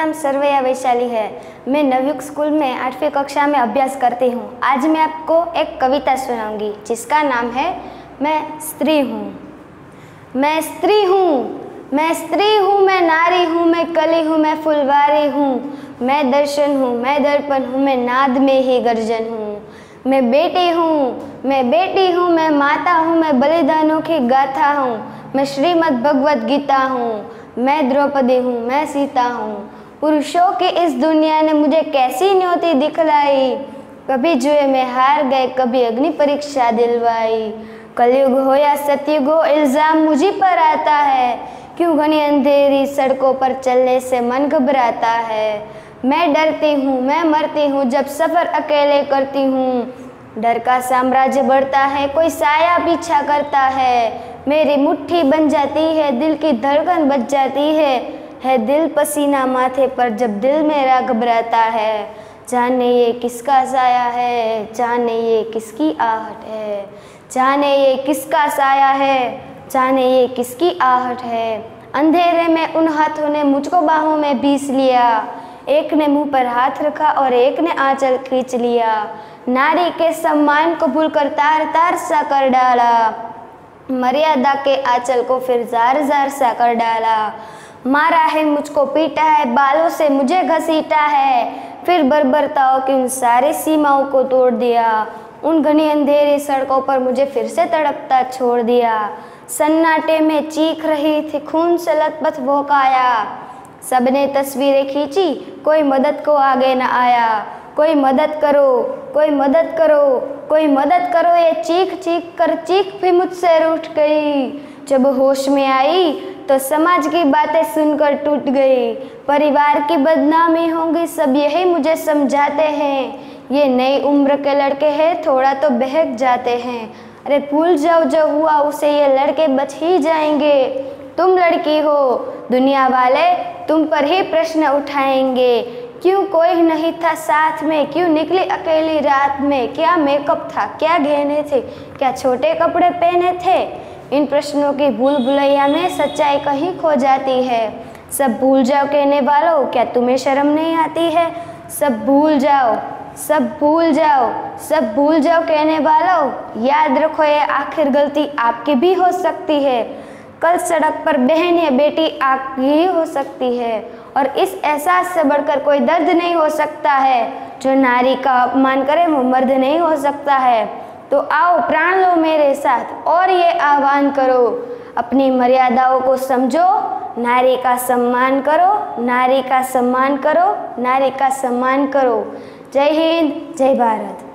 नाम सर्वैया वैशाली है। मैं नवयुग स्कूल में 8वीं कक्षा में अभ्यास करती हूँ। आज मैं आपको एक कविता सुनाऊंगी जिसका नाम है मैं स्त्री हूँ। मैं स्त्री हूँ, मैं स्त्री हूँ, मैं नारी हूँ, मैं कली हूँ, मैं फुलवारी हूँ, मैं दर्शन हूँ, मैं दर्पण हूँ, मैं नाद में ही गर्जन हूँ। मैं बेटी हूँ, मैं बेटी हूँ, मैं माता हूँ, मैं बलिदानों की गाथा हूँ, मैं श्रीमद् भगवद गीता हूँ, मैं द्रौपदी हूँ, मैं सीता हूँ। पुरुषों की इस दुनिया ने मुझे कैसी न्योती दिखलाई, कभी जुए में हार गए, कभी अग्नि परीक्षा दिलवाई। कलयुग हो या सतयुग हो, इल्जाम मुझी पर आता है, क्यों घनी अंधेरी सड़कों पर चलने से मन घबराता है। मैं डरती हूँ, मैं मरती हूँ, जब सफ़र अकेले करती हूँ। डर का साम्राज्य बढ़ता है, कोई साया पीछा करता है। मेरी मुट्ठी बन जाती है, दिल की धड़कन बच जाती है दिल पसीना माथे पर जब दिल मेरा घबराता है। जाने ये किसका साया है, जाने ये किसकी आहट है, जाने ये किसका साया है, जाने ये किसकी आहट है। अंधेरे में उन हाथों ने मुझको बाहों में बीस लिया, एक ने मुंह पर हाथ रखा और एक ने आंचल खींच लिया। नारी के सम्मान को भूलकर तार तार सा कर डाला, मर्यादा के आंचल को फिर जार जार सा कर डाला। मारा है मुझको, पीटा है, बालों से मुझे घसीटा है, फिर बर्बरताओं की उन सारी सीमाओं को तोड़ दिया। उन घनी अंधेरी सड़कों पर मुझे फिर से तड़पता छोड़ दिया। सन्नाटे में चीख रही थी, खून से लथपथ वो काया। सबने तस्वीरें खींची, कोई मदद को आगे न आया। कोई मदद करो, कोई मदद करो, कोई मदद करो, ये चीख चीख कर चीख भी मुझसे रूठ गई। जब होश में आई तो समाज की बातें सुनकर टूट गई। परिवार की बदनामी होंगी, सब यही मुझे समझाते हैं। ये नई उम्र के लड़के हैं, थोड़ा तो बहक जाते हैं। अरे भूल जाओ जो हुआ उसे, ये लड़के बच ही जाएंगे। तुम लड़की हो, दुनिया वाले तुम पर ही प्रश्न उठाएंगे। क्यों कोई नहीं था साथ में, क्यों निकली अकेली रात में, क्या मेकअप था, क्या गहने थे, क्या छोटे कपड़े पहने थे। इन प्रश्नों की भूल भुलैया में सच्चाई कहीं खो जाती है। सब भूल जाओ कहने वालों, क्या तुम्हें शर्म नहीं आती है। सब भूल जाओ, सब भूल जाओ, सब भूल जाओ कहने वालों, याद रखो ये आखिर गलती आपकी भी हो सकती है। कल सड़क पर बहन या बेटी आपकी हो सकती है, और इस एहसास से बढ़कर कोई दर्द नहीं हो सकता है। जो नारी का अपमान करे वो मर्द नहीं हो सकता है। तो आओ प्राण लो मेरे साथ और ये आह्वान करो, अपनी मर्यादाओं को समझो, नारी का सम्मान करो, नारी का सम्मान करो, नारी का सम्मान करो। जय हिंद, जय भारत।